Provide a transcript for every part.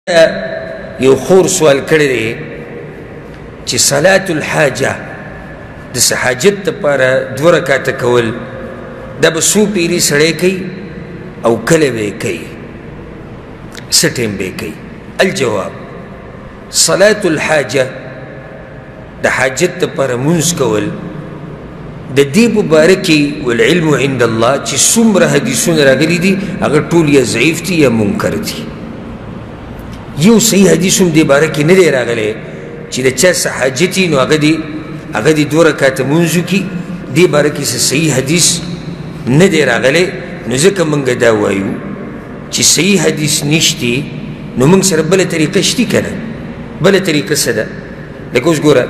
یو خور سوال کړی دی چې صلاة الحاجه د حاجت دپاره 2 رکعته کول دا به څو پیري سړی کوي او کله به یې کوي څه ټایم به یې کوي الجواب صلاة الحاجه د حاجت دپاره مونځ کول د دې په باره کې والعلم عند الله چې څومره حدیثونه راغلي دي هغه ټول یا ضعیف دي یا منکر دي یو صحیح حدیث هم دې باره کې نه دی راغلی چې د چا څه حاجت وي نو هغه دې 2 رکعته مونځ وکړي دې باره کې څه صحیح حدیث نه دی راغلی نو ځکه موږ دا وایو چې صحیح حدیث نشتی نو موږ سره بله طریقه شتي که نه بله طریقه څه ده لکه اوس ګوره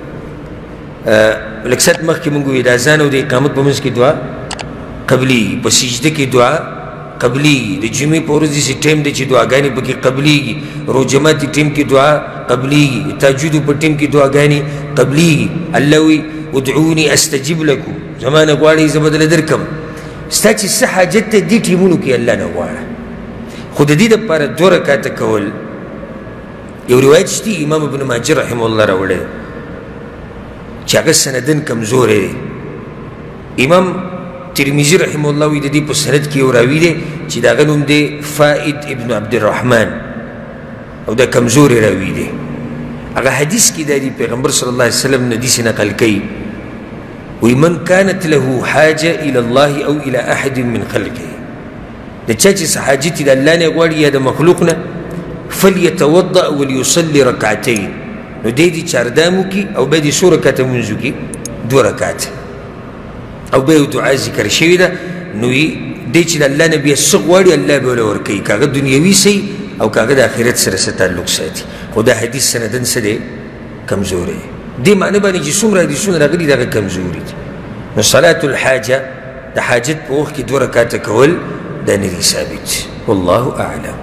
لږ ساعت مخکې موږ وویل د اذان او د اقامت په منځ کې دعا قبلیږي په سجده کې دعا قبلیږي د جمعې په ورځ داسې ټایم دی چې دعاګانې پکې قبلیږي روجماتي ټایم کې دعا قبلیږي تهجدو په ټایم کې دعاګانې قبلیږي الله وایي ادعوني استجب لکم زما نه غواړئ زه به درله درکړم ستا چې څه حاجت دی دې ټایمونو کې الله نه غواړه خو د دې دپاره 2 رکعته کول یو روایت شتي امام ابن ماجه رحمه الله راوړی چې هغه سندن کمزوری دی امام ترمذي رحمه الله وی د دې په سند کې یو راوي دی چې د هغه نوم دی فائد ابن عبدالرحمن او دا کمزوری راوي دی هغه حدیث کې دا دی پیغمبر صلی الله علیه وسلم نه داسې نقل کوي وی من كانت له حاجه الى الله او الى احد من خلقه د چا چې څه حاجت د الله نه غواړي یا د مخلوق نه فليتوضأ وليصلي ركعتين نو دی چاردام وکړي او بیا دې 2 رکعته مونځ وکړي 2 رکعته او بیا یو دعا ذکر شوې ده نو دی چې د الله نه بیا څه غواړي الله به ورله ورکوي که هغه دنیوي صحیح او که هغه د آخرت سره څه تعلق ساتي خو دا حدیث سندن څه دی کمزوری دې معنی باندې چې څومره حدیثونه راغلي دغه کمزوري دي نو صلاة الحاجه د حاجت په وخت کې 2 رکعته کول دا نه دي ثابت والله اعلم